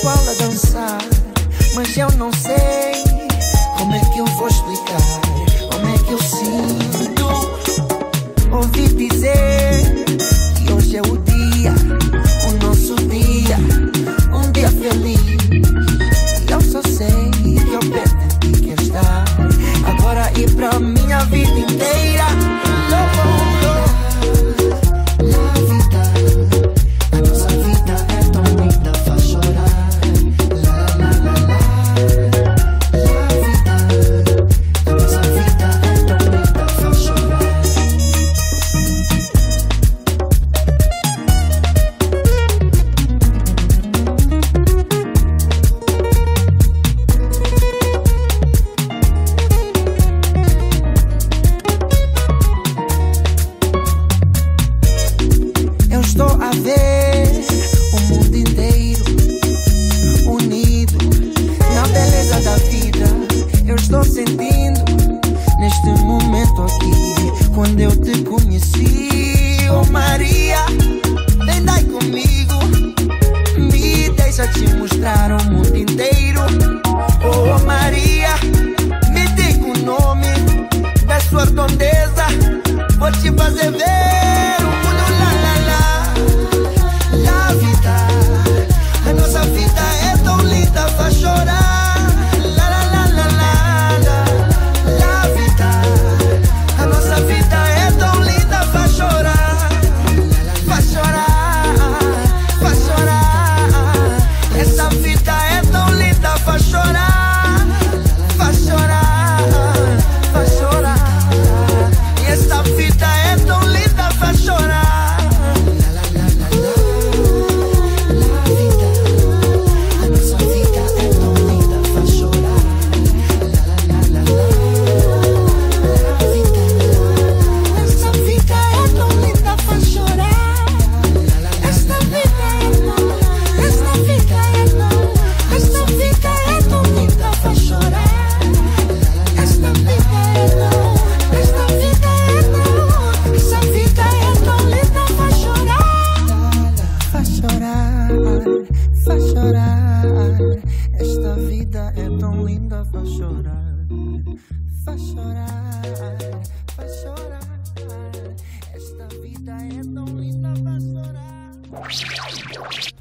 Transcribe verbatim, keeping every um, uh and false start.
igual a dançar, mas eu não sei como é que eu vou explicar, como é que eu sinto. Ouvi dizer que hoje é o dia, o nosso dia, um dia feliz. E eu só sei que eu perto de ti quero estar, agora e pra minha vida inteira. Estou a ver o mundo inteiro unido na beleza da vida. Eu estou sentindo neste momento aqui, quando eu te conheci. Oh Maria, vem daí comigo, me deixa te mostrar o mundo inteiro. Oh Maria, me diga o nome da sua condesa, vou te fazer ver o mundo lá, lá, lá. La vida, a nossa vida é tão linda, faz chorar. La la la la la la. La vida, a nossa vida é tão linda, faz chorar. Faz chorar, faz chorar. Essa vida é tão linda, faz chorar. Faz chorar, faz chorar. Essa vida é tão linda, faz chorar. Faz chorar, esta vida é tão linda, faz chorar, faz chorar, faz chorar, esta vida é tão linda, faz chorar.